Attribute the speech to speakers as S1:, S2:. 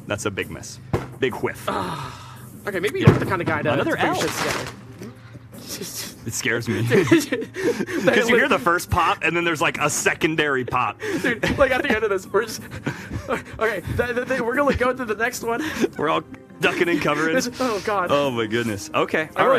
S1: That's a big miss. Big whiff.
S2: Okay, maybe you're the kind of guy to
S1: Another
S2: bring
S1: L.
S2: shit together.
S1: It scares me. Because you hear the first pop, and then there's like a secondary pop.
S2: Dude, like at the end of this, we're just... Okay, we're going to go to the next one.
S1: We're all ducking and covering.
S2: Oh, God.
S1: Oh, my goodness. Okay.
S2: I
S1: All right.